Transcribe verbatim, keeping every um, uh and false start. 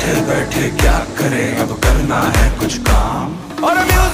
बैठे बैठे क्या करें, अब करना है कुछ काम। और म्यूजिक